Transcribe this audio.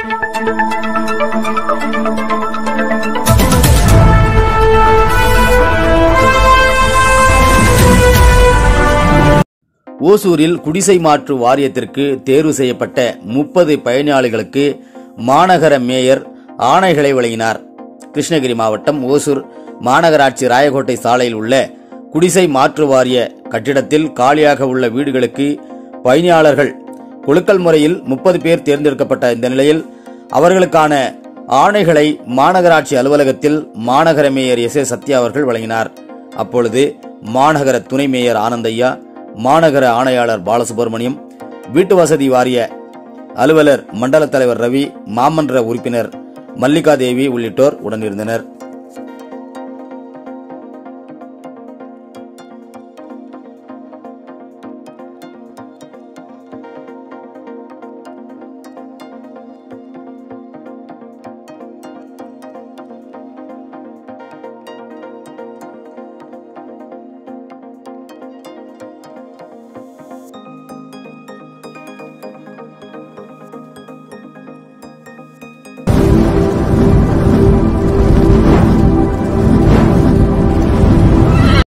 ஓசூரில் குடிசை மாற்று வாரியத்திற்கு தேர்வு செய்யப்பட்ட 30 பயனாளிகளுக்கு மாநகர மேயர் ஆணைகளை வழங்கினார். கிருஷ்ணகிரி மாவட்டம் ஓசூர் மாநகராட்சி ராயக்கோட்டை சாலையில் உள்ள குடிசை மாற்று வாரிய கட்டிடத்தில் காலியாக உள்ள வீடுகளுக்கு பயனாளர்கள் குலுக்கல் முறையில் 30 பேர் தேர்ந்தெடுக்கப்பட்ட இந்த நிலையில் அவர்களுக்கான ஆணைகளை மாநகராட்சி அலுவலகத்தில் மாநகர மேயர் எஸ். சத்யா அவர்கள் வழங்கினார். அப்பொழுது மாநகர துணை மேயர் ஆனந்தையா, மாநகர ஆணையாளர் பாலசுப்ரமணியம், வீட்டு வசதி வாரிய அலுவலர் மண்டல தலைவர் ரவி, மாமன்ற உறுப்பினர் மல்லிகா தேவி உள்ளிட்டோர் உடனிருந்தனர்.